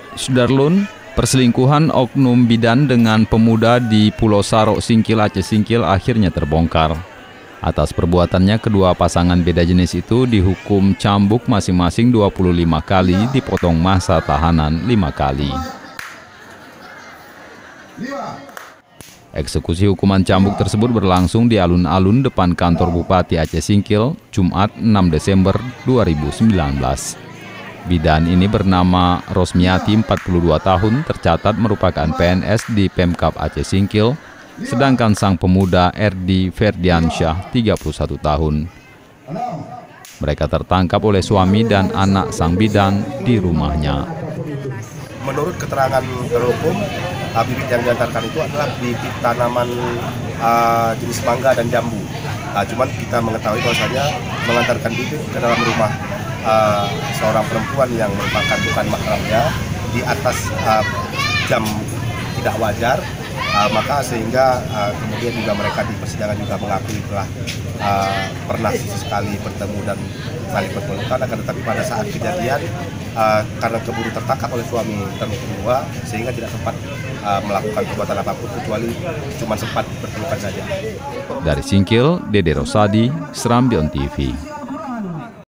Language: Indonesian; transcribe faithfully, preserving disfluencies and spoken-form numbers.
Sudarlun, perselingkuhan oknum bidan dengan pemuda di Pulau Sarok Singkil, Aceh Singkil akhirnya terbongkar. Atas perbuatannya, kedua pasangan beda jenis itu dihukum cambuk masing-masing dua puluh lima kali, dipotong masa tahanan lima kali. Eksekusi hukuman cambuk tersebut berlangsung di alun-alun depan kantor Bupati Aceh Singkil, Jumat enam Desember dua ribu sembilan belas. Bidan ini bernama Rosmiati, empat puluh dua tahun, tercatat merupakan P N S di Pemkab Aceh Singkil, sedangkan sang pemuda Erdi Ferdiansyah, tiga puluh satu tahun. Mereka tertangkap oleh suami dan anak sang bidan di rumahnya. Menurut keterangan terhukum, uh, bibit yang diantarkan itu adalah bibit tanaman uh, jenis mangga dan jambu. Uh, cuman kita mengetahui bahwasanya mengantarkan bibit ke dalam rumah uh, seorang perempuan yang merupakan bukan mahramnya di atas uh, jam tidak wajar, uh, maka sehingga uh, kemudian juga mereka di persidangan juga mengakui telah uh, pernah sekali bertemu dan saling berpelukan, akan tetapi pada saat kejadian uh, karena keburu tertangkap oleh suami terhukum dua sehingga tidak sempat uh, melakukan perbuatan apapun kecuali cuma sempat berpelukan saja. Dari Singkil, Dede Rosadi, Serambion T V.